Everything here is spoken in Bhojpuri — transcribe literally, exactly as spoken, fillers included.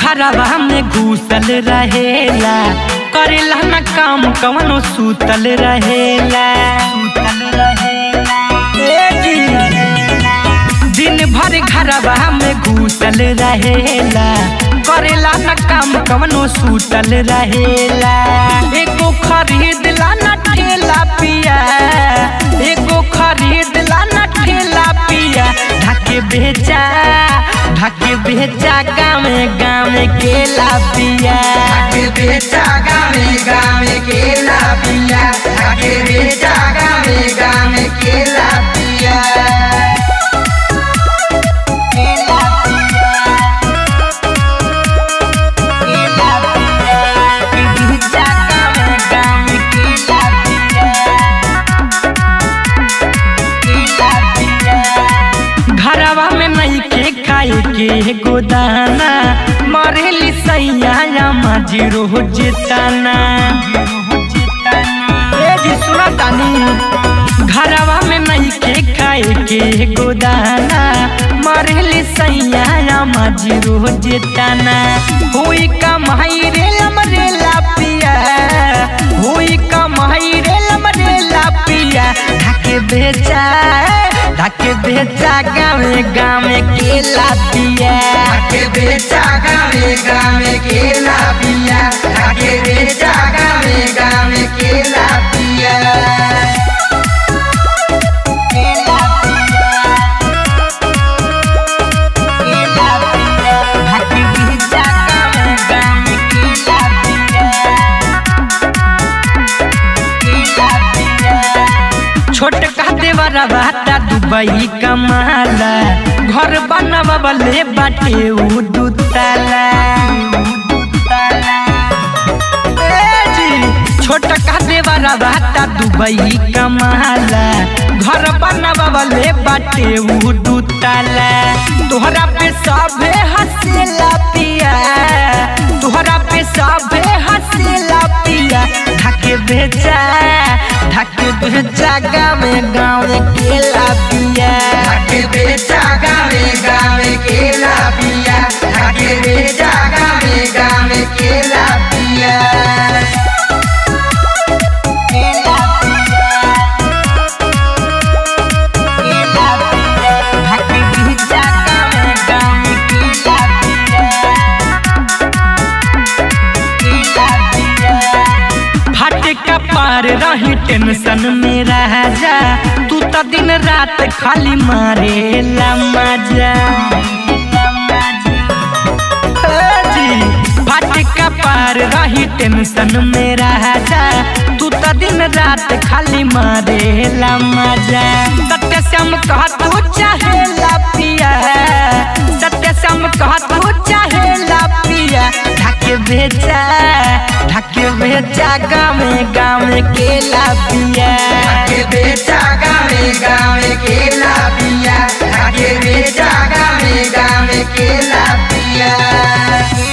घरवा में घुसल रहेला, करेला न काम कवनो सुतल रहेला। दिन भर घरवा में घुसल रहेला, करेला न काम कवनो सुतल रहेला। एगो खरीदला न ठेला पिया, एगो खरीदला न ठेला पिया। ढाके बेचा ढाके बेचा गाँवे गाँवे केला पिया, ढाके बेचा गाँवे गाँवे केला पिया, ढाके बेचा गाँवे गाँवे केला पिया। घरवा में नहीं के खाए के गोदाना, मरेली सैया माजी रोज ताना। सुना तानी, घरवा में नहीं के खाए के गोदाना, मरेली सैया माजी रोज ताना। हुई कमाई रे लमरेला पिया, हुई कमाई रे लमरेला पिया। ढाके बेचा ढाके बेचा गाँवे गाँवे केला पिया, ढाके बेचा गाँवे गाँवे केला पिया, ढाके बेचा गाँवे गाँवे केला पिया। छोटका देवरा बाटा दुबई कमाला, घर बनवले बाटे उ दुताला। छोटका देवरा बाटा दुबई कमाला, घर बनवले बाटे उ दुताला। तोहरा पे सबे हंसेला पिया, तोहरा पे सबे हंसेला पिया। ढाके बेचा ढाके बेचा गाँवे गाँवे केला पिया, ढाके बेचा गाँवे गाँवे केला पिया, ढाके बेचा गाँवे गाँवे केला पिया। पार रही टेंशन में राजा, तू तो दिन रात खाली मारेला मजा। फाटका पार रही टेंशन में राजा, तू तो दिन रात खाली मारेला मजा। सत्य श्याम कह तू चाहेला पिया, सत्य श्याम कह तू चाहेला पिया। ढाके बेचा ढाके बेचा गाँवे गाँवे केला पिया, ढाके बेचा गाँवे गाँवे केला पिया, ढाके बेचा गाँवे गाँवे केला पिया।